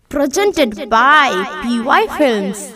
Presented by PY Films.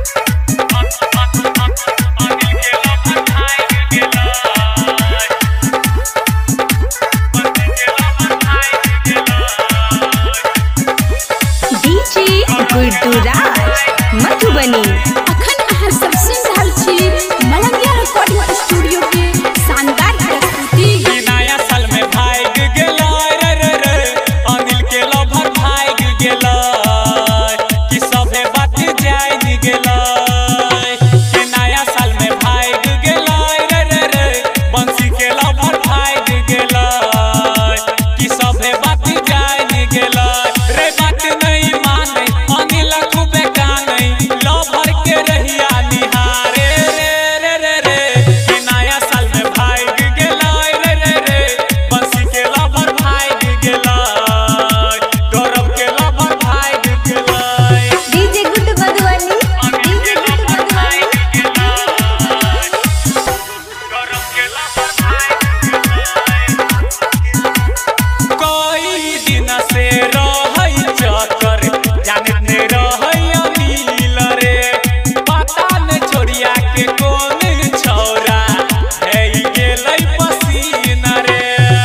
DJ Gudduraj Madhubani अखन अहाँ सब सुनि रहल छी मलंगिया रिकॉर्डिंग स्टूडियो के शानदार प्रस्तुति। नया साल में भाग गेला रे अनिल के लवर भाग गेला कि सभे बात जान गेला कि नया साल में भाग गेला रे बंसी के लवर भाग गेला कि सभे बात जान गेला रे बात नहीं माने अनिल खूबे काने लवर के रहिया निहारे रे रे रे कि नया साल में भाग गेला रे बंसी के लवर भाग गेला गौरव के लवर भाग गेला DJ गुड्डू मधुबनी DJ गुड्डू मधुबनी गौरव के लवर भाग गेला कोई दिन से रहै चक्कर जाने ने रहै अनिल रे पता न छोड़िया के कोन छौरा है गेलै पसीना रे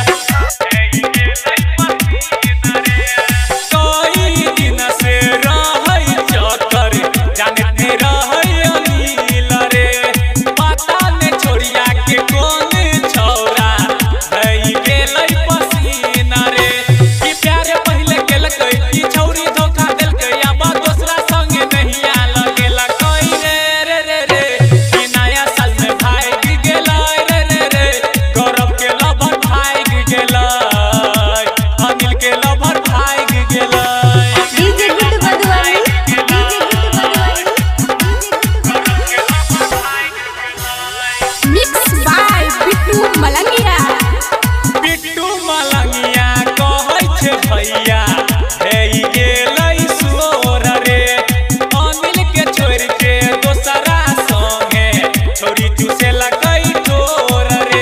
कोई दिन से रहै चक्कर जाने ने रहै अनिल रे पता न छोड़िया के कोन छौरा है गेलै पसीना रे कि प्यारे पहले केलकै कि छौरी धोखा देलकै अब दूसरा संगे नहीं आल गेला कोई रे रे रे कि नया साल में भाग गेला रे गौरव के लवर भाग गेला अनिल के लवर भाग गेला DJ Guddu Madhubani DJ Guddu Madhubani Mixed by Bittu Malangia. Bittu Malangia कहै छै भैया हे गेलै सोर रे अनिल के छोड़ के दोसरा संगे छोरी चूसे लगै ठोर रे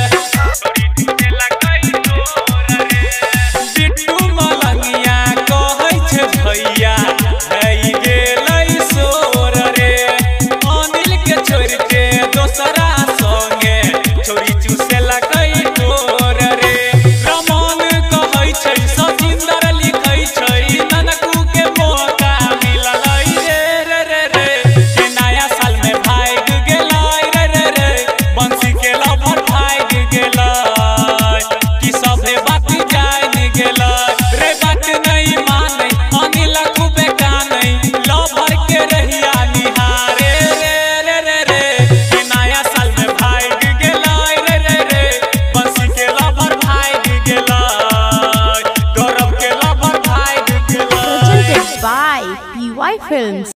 बिट्टू मलंगिया कहै छै भैया हे गेलै सोर रे अनिल के छोड़ के दोसरा संगे छोरी चूसे लगै ठोर रे रमन कहै छै सचिंदर लिखै छै ननकू के मौका मिललै रे रे रे कि नया साल में भाग गेला रे बंसी के लवर भाग गेला कि सभे बात जान गेला रे बात नहीं माने अनिल खूबे काने लवर के रहिया निहारे रे रे रे कि नया साल में भाग गेला रे बंसी के लवर भाग गेला गौरव के लवर भाग गेला Presented by PY Films.